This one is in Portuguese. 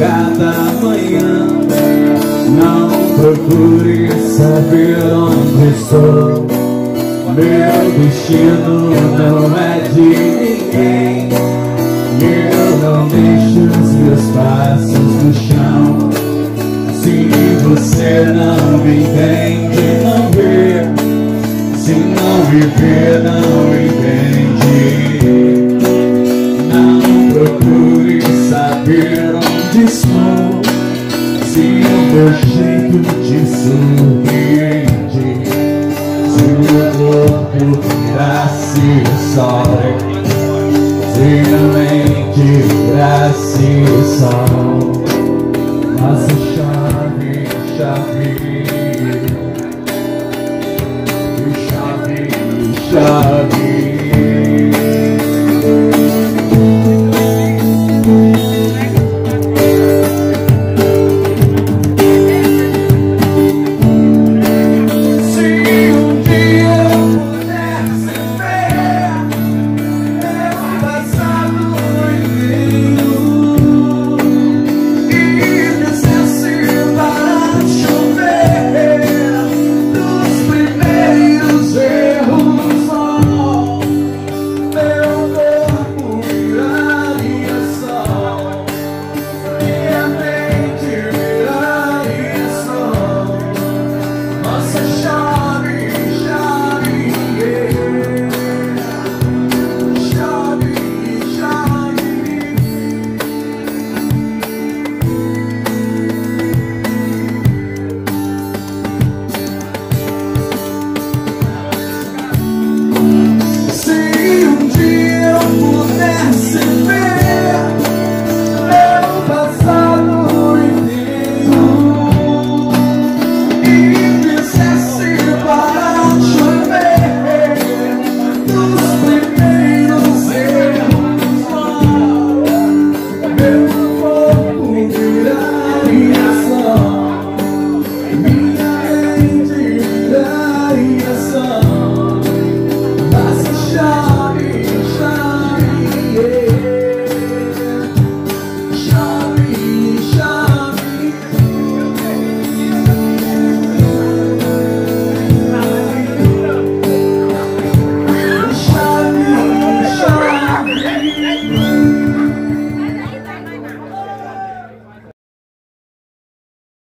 cada manhã. Não procure saber onde estou. Meu destino não é de ninguém. Eu não deixo os meus passos no chão. Se você não me entende, não vê. Se não me vê, não entende. Não procure saber onde estou. Se o meu jeito te surpreende, se o corpo virasse sol, se a mente virasse sol, nossa chave, chave, chave, chave.